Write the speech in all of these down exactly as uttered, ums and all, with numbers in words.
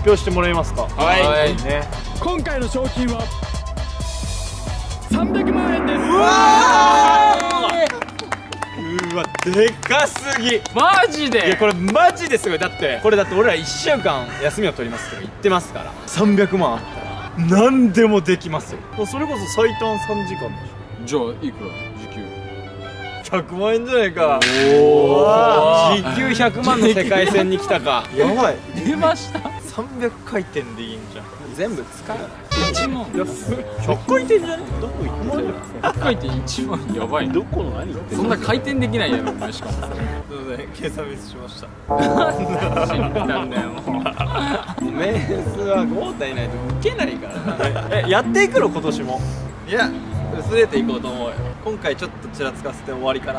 表してもらえますか。 はいね。 今回の賞金はさんびゃくまんえんです。 うわー、うわでかすぎ。 マジで。 いやこれマジですごい。だってこれだって俺らいっしゅうかん休みを取りますとか言ってますから、さんびゃくまんあったら何でもできますよ。それこそ最短さんじかんでしじゃあいくら時給。 ょ。ひゃくまんえんじゃないか。 お時給ひゃくまんの世界線に来たか。やばい。 出ました。 さんびゃくかいてんでいいんじゃん。全部使う。 いちまん。 ひゃくかいてんじゃね。どこ行ってんの。 回転いちまんやばいな。 どこの何。 そんな回転できないやろお前。しかもそれ。 すいません、計算ミスしました。 死んだんだよもう。 メースはゴータいないと受けないからな。え、やっていくの今年も。いや、薄れていこうと思うよ。今回ちょっとちらつかせて終わりかな。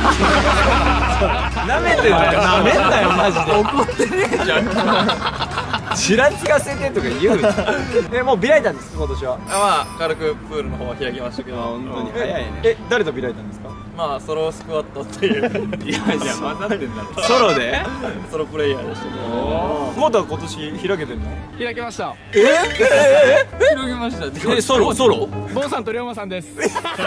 なめてるのか。なめんなよマジで。怒ってねえじゃん。ちらつかせてとか言うな。え、もう開いたんですか今年は。 まあ軽くプールの方は開きましたけど、 本当に早いね。え、誰と開いたんですか。 まあソロスクワットっていういやいや混ざってんだろ。 ソロで。 ソロプレイヤーでしたけど、 ゴータは今年開けてんの。 開けました。 広げました。 え、ソロソロ。 ボンさんと龍馬さんです。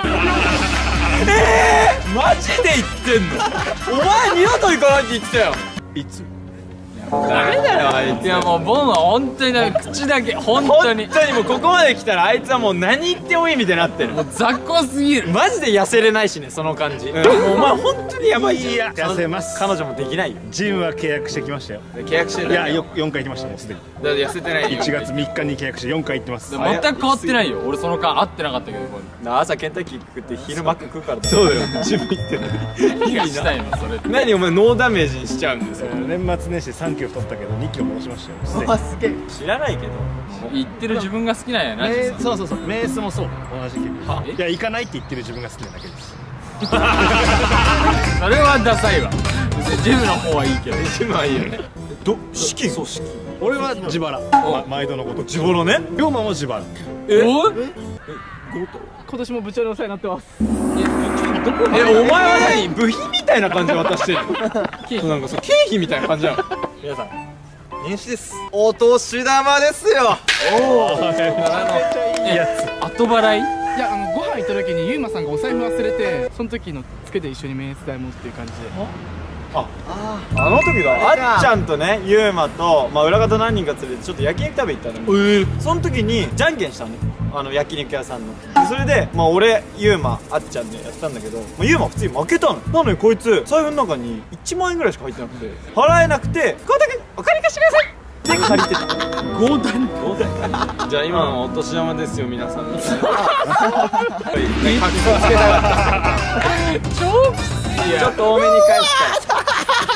マジで言ってんの。お前二度と行かないって言ってたよ。いつ。ダメだよあいつ。 いやもうボンは本当にダメ。口だけ本当に本当にもうここまで来たらあいつはもう何言ってもいいみたいになってる。 もう雑魚すぎる。 マジで痩せれないしね、その感じ。もうお前本当にやばいじゃん。 いや痩せます。 彼女もできないよ。 ジムは契約してきましたよ。 契約してる。 いやよよんかい行きましたもうすでに。 だって痩せてないよ。 いちがつみっかに契約してよんかい行ってます。 全く変わってないよ。俺その間会ってなかったけど。 朝ケンタッキー食って昼マック食うからだ。 そうだよ。ジム行ってる。 何がしたいのそれ。 何お前ノーダメージにしちゃうんですよ。 年末年始さんキロ太ったけどにキロ戻しましたよ。すでにあ、すげえ。知らないけど。 言ってる自分が好きなんやな。 メーそうそうそう。メースもそう。同じは結構。いや行かないって言ってる自分が好きなだけです。 それはダサいわ。別にジムの方はいいけど。 ジムはいいよね。ど資金。そう資金。 俺は自腹。ま毎度のこと。 自腹ね。 龍馬も自腹。 え。 お今年も部長にお世話になってます。 え、お前は何部品みたいな感じで渡してるの。なんかそう経費みたいな感じなの。 皆さん年始です。お年玉ですよ。 おお。めっちゃいいやつ。 後払い。 いや、あのご飯行った時にゆうまさんがお財布忘れて、その時のつけて一緒にメンス代もっていう感じで。 あの時だ。あっちゃんとね、ゆうまと、まあ、裏方何人か連れてちょっと焼肉食べ行ったのよ。その時にじゃんけんしたのね、あの焼肉屋さんの。でそれで、まあ、俺ゆうまあっちゃんでやったんだけど、まあ、ゆうま普通に負けたの。なのにこいつ財布の中にいちまんえんぐらいしか入ってなくて、払えなくて「こうたくんお金貸してください」で借りてた。 強盗。 じゃあ今のお年玉ですよ皆さん。みたいな格好つけたかった。 超きついや。 ちょっと多めに返したい。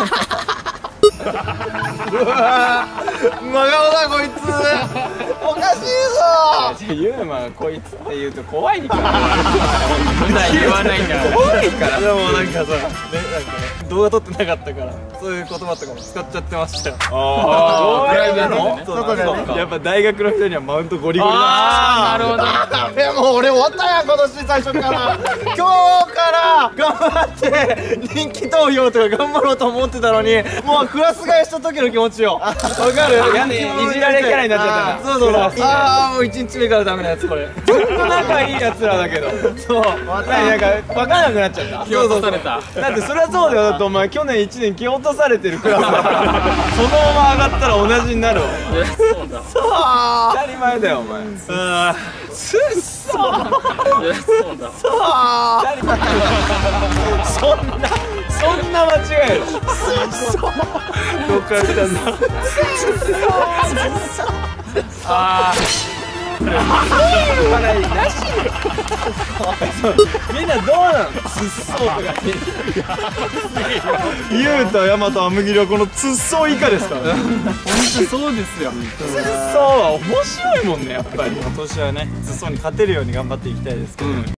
うわー真顔だこいつ。おかしいぞ。 じゃあユーマがこいつって言うと怖いから。 普段言わないから。 怖いから。 でもなんかさ、ね、なんかね動画撮ってなかったからそういう言葉とかも使っちゃってましたよ。 ああ、 プライベートでね。 そうそうそう。 やっぱ大学の人にはマウントゴリゴリだ。 ああ、なるほど。 でも俺終わったやん今年最初から今日から頑張って人気投票とか頑張ろうと思ってたのに、もうクラス替えした時の気持ちよ。わかる？ やねいじられキャラになっちゃったな。 そうそうそう。ああもう一日目からダメなやつこれ。 ちょっと仲いいやつらだけど。そう。なんか分からなくなっちゃった。 気を落とされた。 だってそれはそうだよ。だってお前去年いちねん蹴落とされてるクラスだから。そのまま上がったら同じになるわ。 そうだ。 そう。当たり前だよお前。うん。すっそ。 そうだ。 そんなそんな間違いの。どっから来たんだ。 ああ。 笑いなし。みんなどうなの？つっそうとか。ゆうとヤマとあむぎりはこのつっそう以下ですから。 本当そうですよ。 つっそうは面白いもんねやっぱり。今年はねつっそうに勝てるように頑張っていきたいですけど。